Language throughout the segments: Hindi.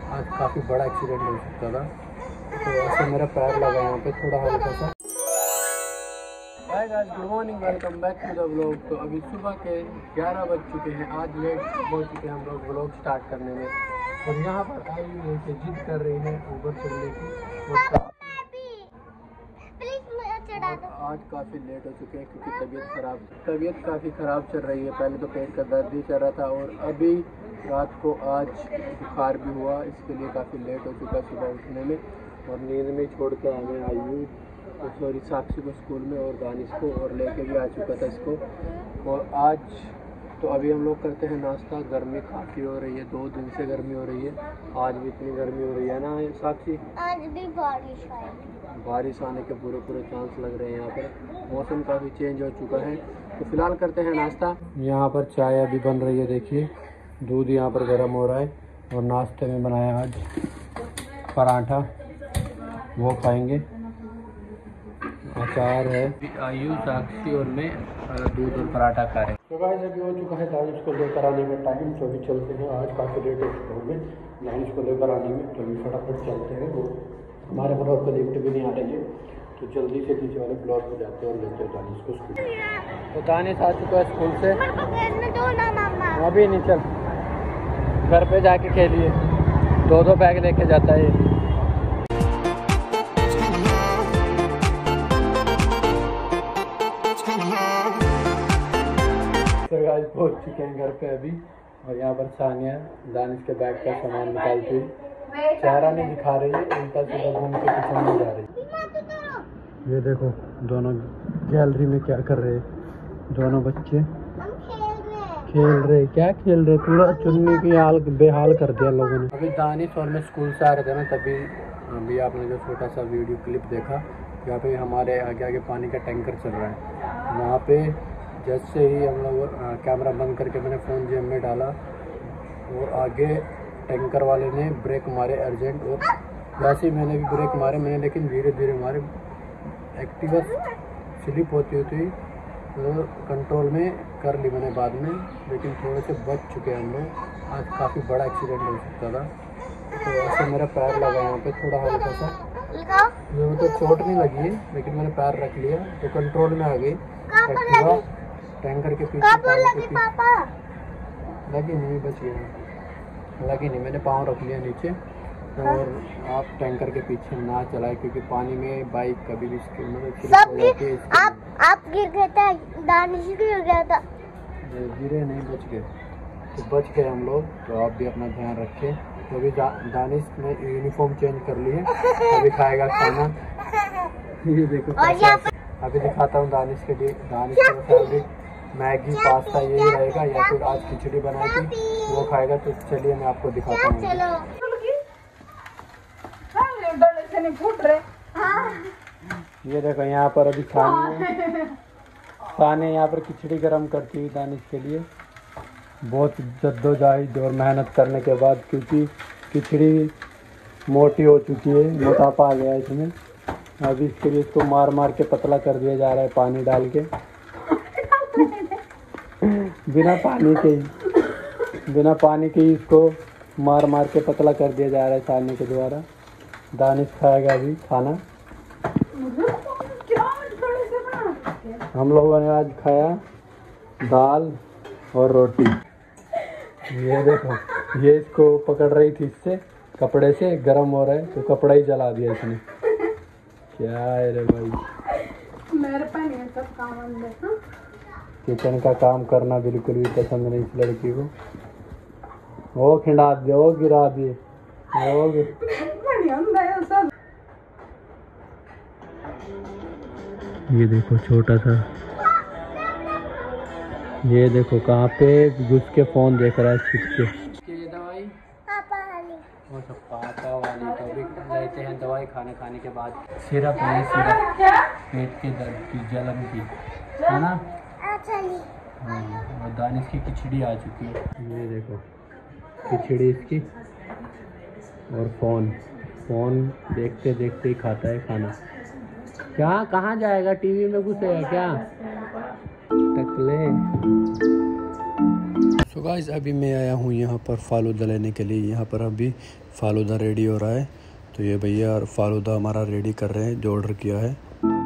आज काफ़ी बड़ा एक्सीडेंट हो सकता था, तो ऐसे मेरा पैर लगा यहाँ पे थोड़ा हल्का सा। Hi guys, good morning, welcome back to the vlog. तो अभी सुबह के 11 बज चुके हैं। आज लेट हो चुके हैं हम लोग व्लॉग स्टार्ट करने में। और यहाँ पर आई हुई से जिद कर रही है ऊबर चलने की। आज काफ़ी लेट हो चुके हैं क्योंकि तबीयत काफ़ी ख़राब चल रही है। पहले तो पेट का दर्द ही चल रहा था और अभी रात को आज बुखार भी हुआ, इसके लिए काफ़ी लेट हो चुका सुबह उठने में। और नींद में छोड़ के आने आई हूँ तो सॉरी साक्षी को स्कूल में और दानिश को, और लेके भी आ चुका था इसको। और आज तो अभी हम लोग करते हैं नाश्ता। गर्मी काफ़ी हो रही है, 2 दिन से गर्मी हो रही है। आज भी इतनी गर्मी हो रही है ना साक्षी? आज भी बारिश आने के पूरे चांस लग रहे हैं। यहाँ पर मौसम काफ़ी चेंज हो चुका है। तो फिलहाल करते हैं नाश्ता। यहाँ पर चाय अभी बन रही है, देखिए दूध यहाँ पर गर्म हो रहा है। और नाश्ते में बनाया आज पराठा, वो खाएंगे। अचार है। आयु, साक्षी और मैं दूध और पराठा खा रहे हैं। तो गाइस अभी हो चुका है दानिश को लेकर आने का टाइम, तो अभी चलते हैं। आज काफ़ी लेट हो चुका हूँ मैं दानिश को लेकर आने में, तो अभी फटाफट चलते हैं। वो हमारे ब्लॉक को लिफ्ट भी नहीं आ रही है, तो जल्दी से नीचे वाले ब्लॉक में जाते हैं और लेते हैं दानिश को स्कूल। तो दानिश आ चुका है स्कूल से। अभी नहीं, चल घर पे जाके खेलिए। 2 बैग लेके जाता है। तो गाइस पहुंच चुके हैं घर पे अभी। और यहाँ पर सानिया दानिश के बैग का सामान निकालती हुई चेहरा नहीं दिखा रही है, उल्टा सीधा घूम के किचन में जा रही है। ये देखो दोनों गैलरी में क्या कर रहे हैं। दोनों बच्चे खेल रहे। क्या खेल रहे? पूरा चुन्नी की बेहाल कर दिया लोगों ने। अभी दानिश और मैं स्कूल से आ रहे थे ना, तभी अभी आपने जो छोटा सा वीडियो क्लिप देखा, यहाँ पे हमारे आगे आगे पानी का टैंकर चल रहा है। वहाँ पे जैसे ही हम लोग कैमरा बंद करके मैंने फ़ोन जेब में डाला और आगे टैंकर वाले ने ब्रेक मारे अर्जेंट, और वैसे ही मैंने भी ब्रेक मारे मैंने, लेकिन धीरे धीरे मारे। एक्टिवा स्लिप होती होती तो कंट्रोल में कर ली मैंने बाद में, लेकिन थोड़े से बच चुके हैं हम लोग। आज काफ़ी बड़ा एक्सीडेंट हो सकता था, तो ऐसे मेरा पैर लगा यहाँ पे थोड़ा हल्का सा। मुझे तो चोट नहीं लगी है, लेकिन मैंने पैर रख लिया तो कंट्रोल में आ गई। एक्टिवा टैंकर के पीछे लगी नहीं, बच गया। लगी नहीं, मैंने पाँव रख लिया नीचे। और आप टैंकर के पीछे ना चलाए क्योंकि पानी में बाइक कभी भी आप गिर गए थे, दानिश गिर गया था। गिरे नहीं, बच गए। तो बच गए हम लोग। तो आप भी अपना ध्यान रखें। तो अभी दानिश ने यूनिफॉर्म चेंज कर ली है, अभी खाएगा खाना। ये देखो अभी दिखाता हूँ दानिश के लिए। दानिश का फेवरेट मैगी पास्ता यही रहेगा, या फिर आज खिचड़ी बनाई थी वो खाएगा। तो चलिए मैं आपको दिखाता हूँ। ये देखो यहाँ पर अभी साने यहाँ पर खिचड़ी गरम करती हुई दानिश के लिए। बहुत जद्दोजहद और मेहनत करने के बाद, क्योंकि खिचड़ी मोटी हो चुकी है, मोटापा आ गया है इसमें। अभी इसके लिए इसको मार मार के पतला कर दिया जा रहा है पानी डाल के। बिना पानी के ही इसको मार मार के पतला कर दिया जा रहा है साने के द्वारा। दानिश खाएगा अभी खाना। हम लोगों ने आज खाया दाल और रोटी। ये देखो, ये इसको पकड़ रही थी इससे कपड़े से, गर्म हो रहा है तो कपड़ा ही जला दिया इसने। क्या है रे भाई, मेरे पास ये सब काम है। किचन का काम करना बिल्कुल भी पसंद नहीं इस लड़की को। वो खिंडा दिए, वो गिरा दिए, ये देखो छोटा सा, ये देखो कहाँ पे घुस के फोन देख रहा है छिपके। ये दवाई वो सब पापा वाली। तो अभी लेते हैं दवाई खाने के बाद। सिरप है, सिरप पेट के दर्द की, जलन की, है ना। और दानिश की खिचड़ी आ चुकी है। ये देखो खिचड़ी इसकी, और फोन देखते देखते ही खाता है खाना। क्या कहाँ जाएगा, टीवी में घुसेगा क्या टकले। सो गाइस अभी मैं आया हूँ यहाँ पर फालूदा लेने के लिए। यहाँ पर अभी फालूदा रेडी हो रहा है। तो ये भैया फालूदा हमारा रेडी कर रहे हैं जो ऑर्डर किया है।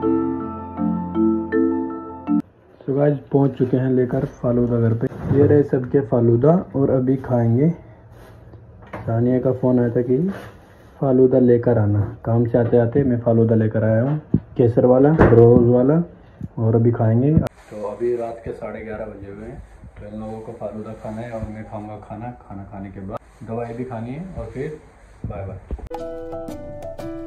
तो गाइस पहुंच चुके हैं लेकर फालूदा घर पे। ये रहे सबके फालूदा और अभी खाएंगे। सानिया का फ़ोन आया था कि फालूदा लेकर आना। काम से आते आते मैं फालूदा लेकर आया हूँ, केसर वाला, रोज़ वाला, और अभी खाएंगे। तो अभी रात के 11:30 बजे हुए हैं। तो इन लोगों को फालूदा खाना है और मैं खाऊंगा खाना खाने के बाद दवाई भी खानी है और फिर बाय बाय।